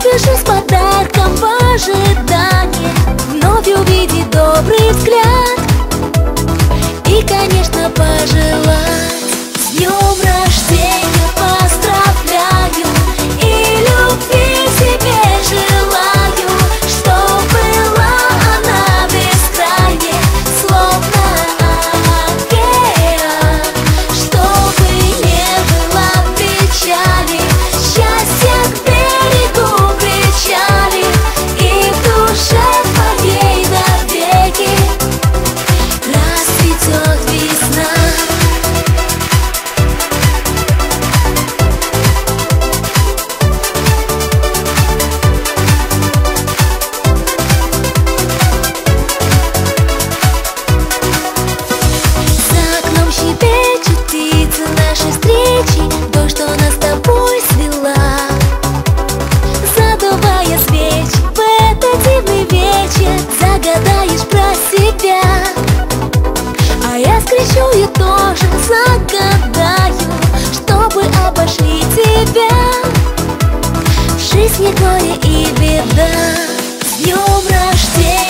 спешу с подарком в ожидании вновь увидеть добрый взгляд и, конечно, пожелать: с днем рождения поздравляю и любви тебе желаю, чтоб была она бескрайней, словно океан, чтобы не было печали, счастья к берегу причали, и в душе твоей навеки расцветет весна. За окном щебечут птицы нашей встречи, то, что нас с тобой свела, задувая свечи в этот дивный вечер, загадаешь про себя, а я скрещу и тоже загадаю, чтобы обошли тебя в жизни горе и беда. С днем рождения!